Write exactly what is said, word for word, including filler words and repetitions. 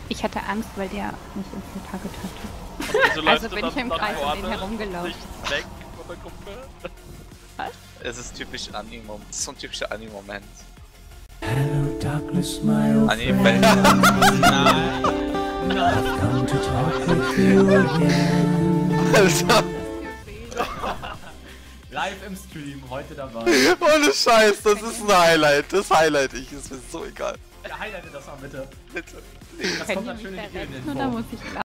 Ich hatte Angst, weil der mich ins Target hatte. Und wieso Also läufst bin du ich im dann Kreis nach um den vorne, herumgelaufen. nicht weg von der Gruppe? Was? Es ist typisch Anime, es ist so ein typischer Anime-Moment. Hello, darkness, my old Anime. friend. Nein. I've come to talk with you again. Alter, Live im Stream, heute dabei. ohne Scheiß, das ist ein Highlight, das highlight ich, ist mir so egal. Ja, highlighte das mal bitte. Bitte. Das Können kommt die dann mich schön in da die retten Info. oder muss ich